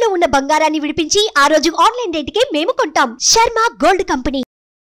తాకట్టులో ఉన్న బంగారాన్ని విడిపించి ఆ రోజు ఆన్లైన్ రేటుకే మేము కొంటాం. Sharma gold company.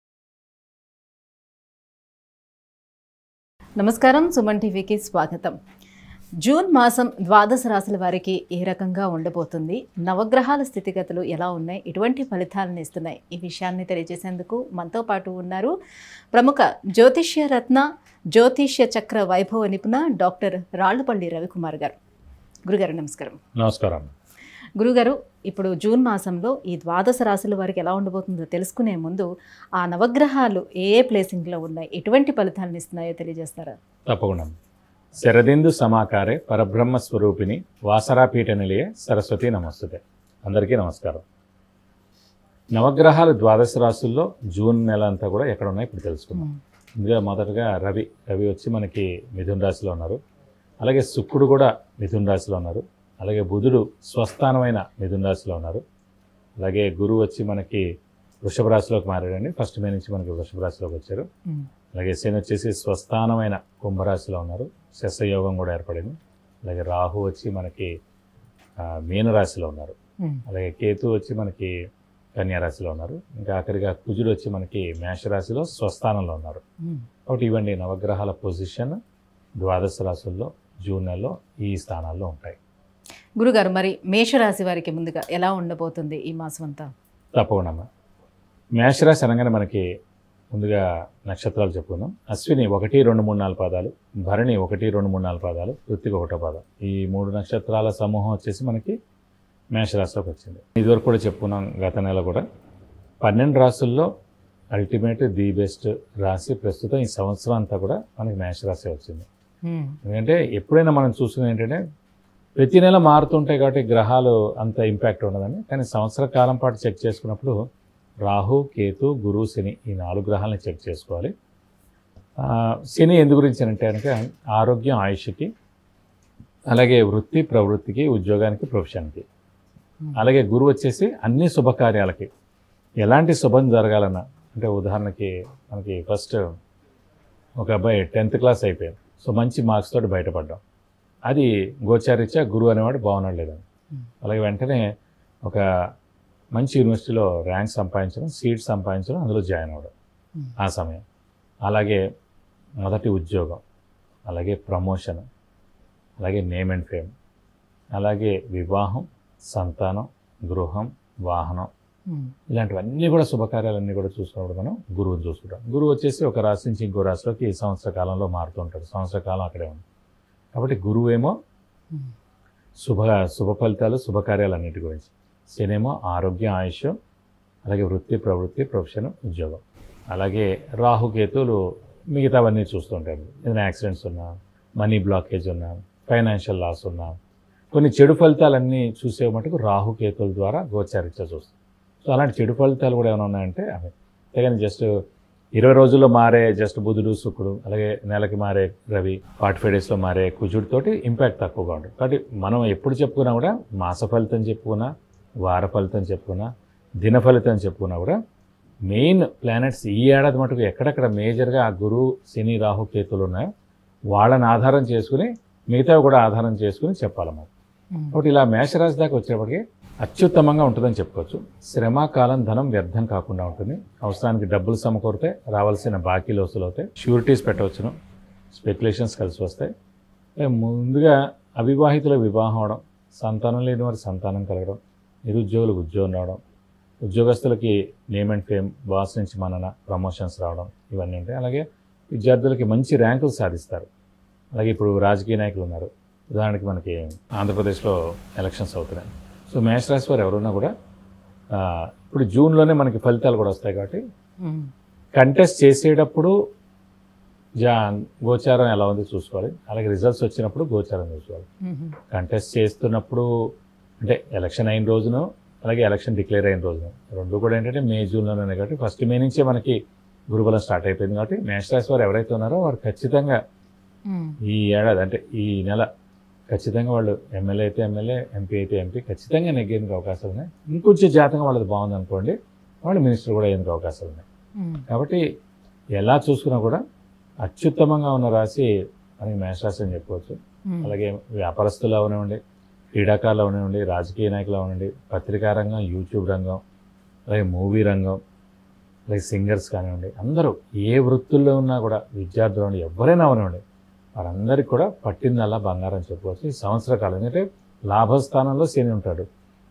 నమస్కారం, సుమన్ టీవీకి స్వాగతం. జూన్ మాసం ద్వాదశ రాశుల వారికి ఏ రకంగా ఉండబోతుంది, నవగ్రహాల స్థితిగతులు ఎలా ఉన్నాయి, ఎటువంటి ఫలితాలను ఇస్తున్నాయి, ఈ విషయాన్ని తెలియజేసేందుకు మనతో పాటు ఉన్నారు ప్రముఖ జ్యోతిష్య రత్న, జ్యోతిష్య చక్ర వైభవ నిపుణ డాక్టర్ రాళ్లపల్లి రవికుమార్ గారు. గురుగారు నమస్కారం. నమస్కారం. గురుగారు, ఇప్పుడు జూన్ మాసంలో ఈ ద్వాదశ రాశుల వారికి ఎలా ఉండబోతుందో తెలుసుకునే ముందు ఆ నవగ్రహాలు ఏ ప్లేసింగ్లో ఉన్నాయి, ఎటువంటి ఫలితాలను ఇస్తున్నాయో తెలియజేస్తారా? తప్పకుండా. శరదిందు సమాకారే పరబ్రహ్మ స్వరూపిణి వాసరాపీఠ నిలయే సరస్వతి నమస్తుతే. అందరికీ నమస్కారం. నవగ్రహాలు ద్వాదశ రాశుల్లో జూన్ నెల అంతా కూడా ఎక్కడ ఉన్నాయి ఇప్పుడు తెలుసుకుందాం. ఇందులో మొదటగా రవి వచ్చి మనకి మిథున రాశిలో ఉన్నారు. అలాగే శుక్రుడు కూడా మిథున రాశిలో ఉన్నారు. అలాగే బుధుడు స్వస్థానమైన మిథున రాశిలో ఉన్నారు. అలాగే గురువు వచ్చి మనకి వృషభ రాశిలోకి మారాడండి. ఫస్ట్ మే నుంచి మనకి వృషభ రాశిలోకి వచ్చారు. అలాగే శని వచ్చేసి స్వస్థానమైన కుంభరాశిలో ఉన్నారు. శస్యయోగం కూడా ఏర్పడింది. అలాగే రాహు వచ్చి మనకి మీనరాశిలో ఉన్నారు. అలాగే కేతు వచ్చి మనకి కన్యారాశిలో ఉన్నారు. ఇంకా ఆఖరిగా కుజుడు వచ్చి మనకి మేషరాశిలో స్వస్థానంలో ఉన్నారు. కాబట్టి ఇవన్నీ నవగ్రహాల పొజిషన్ ద్వాదశ రాశుల్లో జూన్ నెలలో ఈ స్థానాల్లో ఉంటాయి. గురుగారు, మరి మేషరాశి వారికి ముందుగా ఎలా ఉండబోతుంది ఈ మాసం అంతా? తప్పకుండా. మేషరాశి అనగానే మనకి ముందుగా నక్షత్రాలు చెప్పుకుందాం. అశ్విని 1, 2, 3, 4 పాదాలు, భరణి 1, 2, 3, 4 పాదాలు, కృత్తిక 1వ పాదం. ఈ 3 నక్షత్రాల సమూహం వచ్చేసి మనకి మేషరాశిలోకి వచ్చింది. ఇదివరకు కూడా చెప్పుకున్నాం గత నెల కూడా. 12 రాశుల్లో అల్టిమేట్ ది బెస్ట్ రాశి ప్రస్తుతం ఈ సంవత్సరం అంతా కూడా మనకి మేషరాశి వచ్చింది. ఎందుకంటే ఎప్పుడైనా మనం చూసుకుని ఏంటంటే ప్రతి నెల మారుతుంటాయి కాబట్టి గ్రహాలు అంత ఇంపాక్ట్ ఉండదని. కానీ సంవత్సర కాలం పాటు చెక్ చేసుకున్నప్పుడు రాహు, కేతు, గురు, శని ఈ 4 గ్రహాలని చెక్ చేసుకోవాలి. శని ఎందు గురించి అంటే కనుక ఆరోగ్యం, ఆయుష్కి, అలాగే వృత్తి, ప్రవృత్తికి, ఉద్యోగానికి, ప్రొఫెషన్కి. అలాగే గురువు వచ్చేసి అన్ని శుభకార్యాలకి, ఎలాంటి శుభం జరగాలన్నా, అంటే ఉదాహరణకి మనకి ఫస్ట్ ఒక అబ్బాయి 10th క్లాస్ అయిపోయాడు. సో మంచి మార్క్స్ తోటి బయటపడ్డాం. అది గోచారీత్యా గురువు అనేవాడు బాగున్నాడు లేదని. అలాగే వెంటనే ఒక మంచి యూనివర్సిటీలో ర్యాంక్ సంపాదించడం, సీట్ సంపాదించడం, అందులో జాయిన్ అవ్వడం ఆ సమయం. అలాగే మొదటి ఉద్యోగం, అలాగే ప్రమోషన్, అలాగే నేమ్ అండ్ ఫేమ్, అలాగే వివాహం, సంతానం, గృహం, వాహనం, ఇలాంటివన్నీ కూడా శుభకార్యాలన్నీ కూడా చూసుకున్నప్పుడు మనం గురువుని చూసుకుంటాం. గురువు వచ్చేసి ఒక రాశి నుంచి ఇంకో రాశిలోకి ఈ సంవత్సర కాలంలో మారుతూ ఉంటాడు. సంవత్సర కాలం అక్కడే ఉంది కాబట్టి గురువు ఏమో శుభ ఫలితాలు, శుభకార్యాలన్నిటి గురించి. శనేమో ఆరోగ్యం, ఆయుష్, అలాగే వృత్తి, ప్రవృత్తి, ప్రొఫెషన్, ఉద్యోగం. అలాగే రాహుకేతువులు మిగతావన్నీ చూస్తుంటాయి. ఏదైనా యాక్సిడెంట్స్ ఉన్నా, మనీ బ్లాకేజ్ ఉన్నా, ఫైనాన్షియల్ లాస్ ఉన్నా, కొన్ని చెడు ఫలితాలన్నీ చూసే మటుకు రాహుకేతువుల ద్వారా గోచారీత్యా చూస్తాం. సో అలాంటి చెడు ఫలితాలు కూడా ఏమైనా ఉన్నాయంటే అవి. అంతేగాని జస్ట్ 20 రోజుల్లో మారే జస్ట్ బుధుడు, శుక్రుడు, అలాగే నెలకి మారే రవి, 45 డేస్లో మారే కుజుడితోటి ఇంపాక్ట్ తక్కువగా ఉంటుంది. కాబట్టి మనం ఎప్పుడు చెప్పుకున్నా కూడా మాస ఫలితం చెప్పుకున్నా, వార ఫలితం చెప్పుకున్నా, దిన ఫలితం చెప్పుకున్నా కూడా మెయిన్ ప్లానెట్స్ ఈ ఏడాది మటుకు ఎక్కడెక్కడ మేజర్గా ఆ గురువు, శని, రాహు, కేతువులు ఉన్నాయో వాళ్ళని ఆధారం చేసుకుని మిగతావి కూడా ఆధారం చేసుకుని చెప్పాలి మనం. కాబట్టి ఇలా మేషరాశి దాకా వచ్చేప్పటికీ అత్యుత్తమంగా ఉంటుందని చెప్పుకోవచ్చు. శ్రమ, కాలం, ధనం వ్యర్థం కాకుండా ఉంటుంది. అవసరానికి డబ్బులు సమకూరితే, రావాల్సిన బాకీలు వసూలవుతాయి, షూరిటీస్ పెట్టవచ్చును, స్పెక్యులేషన్స్ కలిసి వస్తాయి. ముందుగా అవివాహితుల వివాహం అవడం, సంతానం లేని వారి సంతానం కలగడం, నిరుద్యోగులకు ఉద్యోగం రావడం, ఉద్యోగస్తులకి నేమ్ అండ్ ఫేమ్, బాస్ నుంచి మనన, ప్రమోషన్స్ రావడం, ఇవన్నీ ఉంటాయి. అలాగే విద్యార్థులకి మంచి ర్యాంకులు సాధిస్తారు. అలాగే ఇప్పుడు రాజకీయ నాయకులు ఉన్నారు. ఉదాహరణకి మనకి ఆంధ్రప్రదేశ్లో ఎలక్షన్స్ అవుతున్నాయి. సో మేషరాశి వారు ఎవరున్నా కూడా ఇప్పుడు జూన్లోనే మనకి ఫలితాలు కూడా వస్తాయి కాబట్టి కంటెస్ట్ చేసేటప్పుడు గోచారం ఎలా ఉందో చూసుకోవాలి. అలాగే రిజల్ట్స్ వచ్చినప్పుడు గోచారం చూసుకోవాలి. కంటెస్ట్ చేస్తున్నప్పుడు అంటే ఎలక్షన్ అయిన రోజును, అలాగే ఎలక్షన్ డిక్లేర్ అయిన రోజును, రెండు కూడా ఏంటంటే మే, జూన్లోనే కాబట్టి ఫస్ట్ మే నుంచే మనకి గురుబలం స్టార్ట్ అయిపోయింది. కాబట్టి మేషరాశి వారు ఎవరైతే ఉన్నారో వారు ఖచ్చితంగా ఈ ఏడాది అంటే ఈ నెల ఖచ్చితంగా వాళ్ళు ఎమ్మెల్యే అయితే ఎమ్మెల్యే, ఎంపీ అయితే ఎంపీ ఖచ్చితంగా నెగ్గేందుకు అవకాశాలు ఉన్నాయి. ఇంకొంచెం జాతకం వాళ్ళది బాగుందనుకోండి, వాళ్ళు మినిస్టర్ కూడా అయ్యేందుకు అవకాశాలు ఉన్నాయి. కాబట్టి ఎలా చూసుకున్నా కూడా అత్యుత్తమంగా ఉన్న రాశి మనకి మేషరాశి అని చెప్పుకోవచ్చు. అలాగే వ్యాపారస్తులు అవనివ్వండి, క్రీడాకారులు అవనండి, రాజకీయ నాయకులు అవనండి, పత్రికా రంగం, యూట్యూబ్ రంగం, అలాగే మూవీ రంగం, అలాగే సింగర్స్ కానివ్వండి, అందరూ ఏ వృత్తుల్లో ఉన్నా కూడా విద్యార్థులు ఉండి ఎవరైనా అవనివ్వండి, వారందరికీ కూడా పట్టిందల్లా బంగారం చెప్పుకోవచ్చు. ఈ సంవత్సర కాలం ఎందుకంటే లాభస్థానంలో శని ఉంటాడు,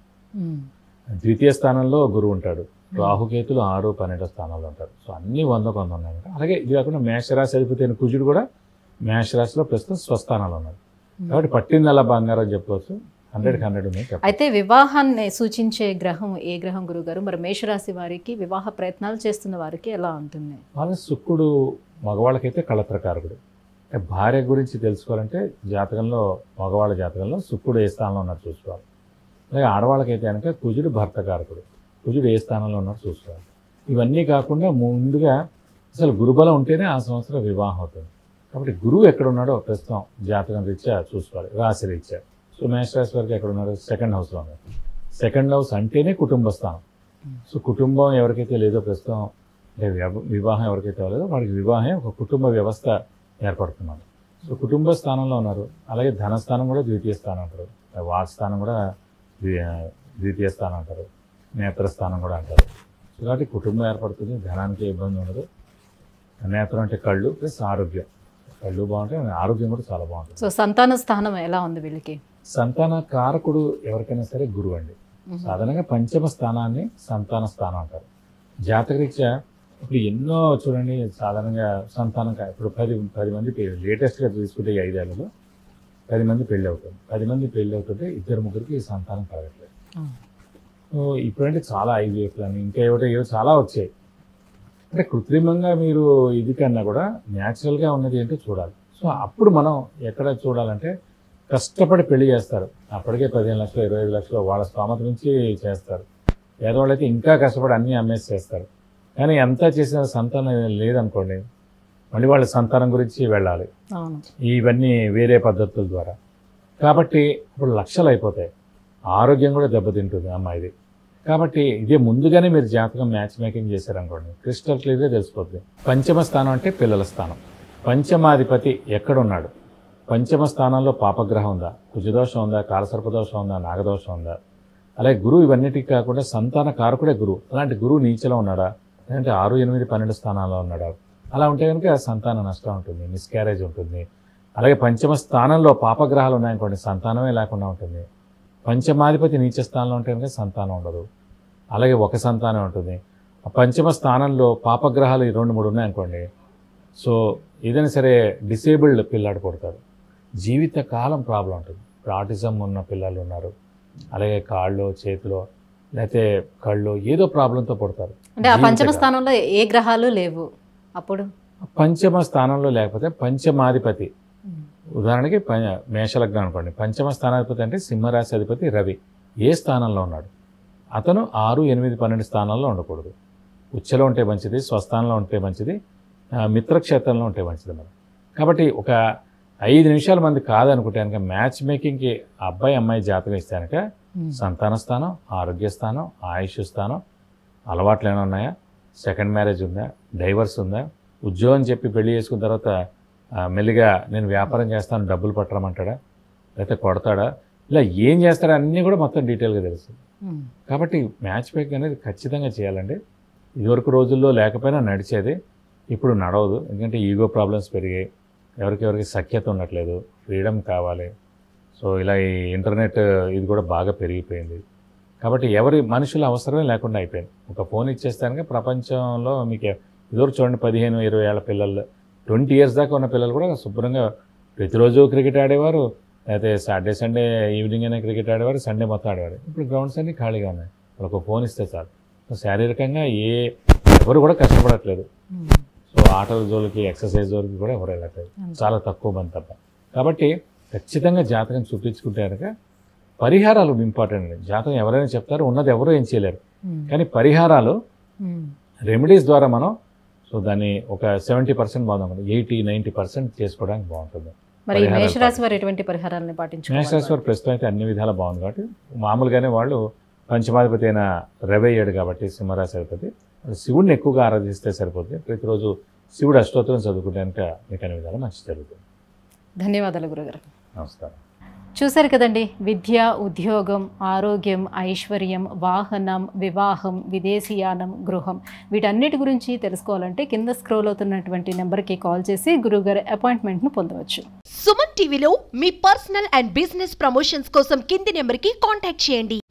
ద్వితీయ స్థానంలో గురువు ఉంటాడు, రాహుకేతులు 6, 12 స్థానాల్లో ఉంటారు. సో అన్నీ 100కు 100 ఉన్నాయి. అలాగే ఇది కాకుండా మేషరాశి అధిపతి అయిన కుజుడు కూడా మేషరాశిలో ప్రస్తుతం స్వస్థానంలో ఉన్నాడు. కాబట్టి పట్టిందల్లా బంగారం చెప్పుకోవచ్చు. 100కి 100 ఉన్నాయి. అయితే వివాహాన్ని సూచించే గ్రహం ఏ గ్రహం గురుగారు? మరి మేషరాశి వారికి వివాహ ప్రయత్నాలు చేస్తున్న వారికి ఎలా ఉంటుంది? వాళ్ళ శుక్రుడు మగవాళ్ళకైతే కళత్రకారకుడు. అంటే భార్య గురించి తెలుసుకోవాలంటే జాతకంలో, మగవాళ్ళ జాతకంలో శుక్రుడు ఏ స్థానంలో ఉన్నాడు చూసుకోవాలి. అలాగే ఆడవాళ్ళకైతే కనుక కుజుడు భర్తకారకుడు, కుజుడు ఏ స్థానంలో ఉన్నాడు చూసుకోవాలి. ఇవన్నీ కాకుండా ముందుగా అసలు గురుబలం ఉంటేనే ఆ సంవత్సరం వివాహం అవుతుంది. కాబట్టి గురువు ఎక్కడున్నాడో ప్రస్తుతం జాతకం రీత్యా చూసుకోవాలి, రాశి రీత్యా. సో మేషరాశి వారికి ఎక్కడ ఉన్నాడు? 2nd హౌస్లో ఉన్నారు. 2nd హౌస్ అంటేనే కుటుంబ స్థానం. సో కుటుంబం ఎవరికైతే లేదో ప్రస్తుతం, అంటే వివాహం ఎవరికైతే లేదో వాడికి వివాహం ఒక కుటుంబ వ్యవస్థ ఏర్పడుతున్నారు. సో కుటుంబ స్థానంలో ఉన్నారు. అలాగే ధనస్థానం కూడా ద్వితీయ స్థానం అంటారు, వాక్ స్థానం కూడా ద్వితీయ స్థానం అంటారు, నేత్రస్థానం కూడా అంటారు. సో కాబట్టి కుటుంబం ఏర్పడుతుంది, ధనానికి ఇబ్బంది ఉండదు. నేత్రం అంటే కళ్ళు ప్లస్ ఆరోగ్యం, కళ్ళు బాగుంటే ఆరోగ్యం కూడా చాలా బాగుంటుంది. సో సంతాన స్థానం ఎలా ఉంది వీళ్ళకి? సంతాన కారకుడు ఎవరికైనా సరే గురువు అండి. సాధారణంగా పంచమ స్థానాన్ని సంతాన స్థానం అంటారు. జాతకరీత్యా ఇప్పుడు ఎన్నో చూడండి, సాధారణంగా సంతానం ఇప్పుడు 10 మంది లేటెస్ట్గా తీసుకుంటే 5 ఏళ్లలో 10 మంది పెళ్ళి అవుతుంది. 10 మంది పెళ్ళి అవుతుంటే 2, 3కి సంతానం కలగట్లేదు. సో ఇప్పుడంటే చాలా IVF అని ఇంకా ఏవో చాలా వచ్చాయి. అంటే కృత్రిమంగా మీరు ఇది కన్నా కూడా న్యాచురల్గా ఉన్నది ఏంటో చూడాలి. సో అప్పుడు మనం ఎక్కడ చూడాలంటే, కష్టపడి పెళ్లి చేస్తారు, అప్పటికే 15 లక్షలు 25 లక్షలు వాళ్ళ స్తోమత నుంచి చేస్తారు. పేదవాళ్ళైతే ఇంకా కష్టపడి అన్నీ అమ్మేసి చేస్తారు. కానీ ఎంత చేసిన సంతానం లేదనుకోండి, మళ్ళీ వాళ్ళ సంతానం గురించి వెళ్ళాలి, ఇవన్నీ వేరే పద్ధతుల ద్వారా. కాబట్టి ఇప్పుడు లక్షలు అయిపోతాయి, ఆరోగ్యం కూడా దెబ్బతింటుంది అమ్మాయిది. కాబట్టి ఇదే ముందుగానే మీరు జాతకం మ్యాచ్ మేకింగ్ చేశారనుకోండి, క్రిస్టల్ క్లియర్గా తెలిసిపోతుంది. పంచమ స్థానం అంటే పిల్లల స్థానం. పంచమాధిపతి ఎక్కడున్నాడు? పంచమ స్థానంలో పాపగ్రహం ఉందా, కుజదోషం ఉందా, కాలసర్పదోషం ఉందా, నాగదోషం ఉందా? అలాగే గురువు ఇవన్నిటికీ కాకుండా సంతాన కారకుడే గురువు. అలాంటి గురువు నీచలో ఉన్నాడా, లేదంటే 6, 8, 12 స్థానాల్లో ఉన్నాడా? అలా ఉంటే కనుక సంతాన నష్టం ఉంటుంది, మిస్క్యారేజ్ ఉంటుంది. అలాగే పంచమ స్థానంలో పాపగ్రహాలు ఉన్నాయనుకోండి, సంతానమే లేకుండా ఉంటుంది. పంచమాధిపతి నీచ స్థానంలో ఉంటే కనుక సంతానం ఉండదు, అలాగే ఒక సంతానం ఉంటుంది. ఆ పంచమ స్థానంలో పాపగ్రహాలు 2, 3 ఉన్నాయనుకోండి, సో ఏదైనా సరే డిసేబుల్డ్ పిల్లాడు పుడతాడు, జీవితకాలం ప్రాబ్లం ఉంటుంది. ఇప్పుడు ఆటిజం ఉన్న పిల్లలు ఉన్నారు, అలాగే కాళ్ళు, చేతిలో, లేకపోతే కళ్ళు ఏదో ప్రాబ్లంతో పుడతారు. అంటే ఆ పంచమ స్థానంలో ఏ గ్రహాలు లేవు అప్పుడు? పంచమ స్థానంలో లేకపోతే పంచమాధిపతి, ఉదాహరణకి మేషలగ్నం అనుకోండి, పంచమ స్థానాధిపతి అంటే సింహరాశి అధిపతి రవి ఏ స్థానంలో ఉన్నాడు? అతను 6, 8, 12 స్థానాల్లో ఉండకూడదు. ఉచ్చలో ఉంటే మంచిది, స్వస్థానంలో ఉంటే మంచిది, మిత్రక్షేత్రంలో ఉంటే మంచిది. మరి కాబట్టి ఒక 5 నిమిషాల మంది కాదనుకుంటే కనుక మ్యాచ్ మేకింగ్కి అబ్బాయి అమ్మాయి జాతకం ఇస్తే కనుక సంతాన స్థానం, ఆరోగ్య స్థానం, ఆయుష్ స్థానం, అలవాట్లు ఏమైనా ఉన్నాయా, 2nd మ్యారేజ్ ఉందా, డైవర్స్ ఉందా, ఉద్యోగం చెప్పి పెళ్లి చేసుకున్న తర్వాత మెల్లిగా నేను వ్యాపారం చేస్తాను డబ్బులు పట్టరమంటాడా, లేకపోతే కొడతాడా, ఇలా ఏం చేస్తాడా అన్నీ కూడా మొత్తం డీటెయిల్గా తెలుసు. కాబట్టి మ్యాచ్ మేకింగ్ అనేది ఖచ్చితంగా చేయాలండి. ఇదివరకు రోజుల్లో లేకపోయినా నడిచేది, ఇప్పుడు నడవదు. ఎందుకంటే ఈగో ప్రాబ్లమ్స్ పెరిగాయి, ఎవరికెవరికి సఖ్యత ఉండట్లేదు, ఫ్రీడమ్ కావాలి. సో ఇలా ఈ ఇంటర్నెట్ ఇది కూడా బాగా పెరిగిపోయింది. కాబట్టి ఎవరి మనుషుల అవసరమే లేకుండా అయిపోయింది. ఒక ఫోన్ ఇచ్చేస్తానుక ప్రపంచంలో మీకు ఇదివరకు చూడండి, 15, 20 ఏళ్ళ పిల్లలు, 20 years దాకా ఉన్న పిల్లలు కూడా శుభ్రంగా ప్రతిరోజు క్రికెట్ ఆడేవారు, లేకపోతే సాటర్డే సండే ఈవినింగ్ అయినా క్రికెట్ ఆడేవారు, సండే మొత్తం ఆడేవారు. ఇప్పుడు గ్రౌండ్స్ అన్నీ ఖాళీగా ఉన్నాయి, వాళ్ళకు ఫోన్ ఇస్తే చాలు. శారీరకంగా ఎవరు కూడా కష్టపడట్లేదు. సో ఆటల జోలికి, ఎక్సర్సైజ్ జోలికి కూడా ఎవరు వెళ్ళట్లేదు, చాలా తక్కువ మంది తప్ప. కాబట్టి ఖచ్చితంగా జాతకం చూపించుకుంటే కనుక పరిహారాలు ఇంపార్టెంట్ అండి. జాతకం ఎవరైనా చెప్తారు, ఉన్నది ఎవరో ఏం చేయలేరు, కానీ పరిహారాలు, రెమెడీస్ ద్వారా మనం సో దాన్ని ఒక 70% బాగుంటుంది, 80-90% చేసుకోవడానికి బాగుంటుంది. మరి మేషరాశి వారు ఎటువంటి పరిహారాలను పాటించారు? మేషరాశి వారు ప్రస్తుతం అయితే అన్ని విధాలా బాగుంది. కాబట్టి మామూలుగానే వాళ్ళు పంచమాధిపతి అయిన రవి అయ్యాడు కాబట్టి సింహరాశి అధిపతి, శివుడిని ఎక్కువగా ఆరాధిస్తే సరిపోతుంది. ప్రతిరోజు శివుడు అష్టోత్తరం చదువుకుంటే కనుక మీకు అన్ని విధాలు మంచి జరుగుతుంది. ధన్యవాదాలు గురుగారు. నమస్కారం. చూశారు కదండి, విద్య, ఉద్యోగం, ఆరోగ్యం, ఐశ్వర్యం, వాహనం, వివాహం, విదేశీయానం, గృహం, వీటన్నిటి గురించి తెలుసుకోవాలంటే కింద స్క్రోల్ అవుతున్నటువంటి నెంబర్కి కాల్ చేసి గురువుగారి అపాయింట్మెంట్ను పొందవచ్చు. సుమన్ టీవీలో మీ పర్సనల్ అండ్ బిజినెస్ ప్రమోషన్స్ కోసం కింది నెంబర్కి కాంటాక్ట్ చేయండి.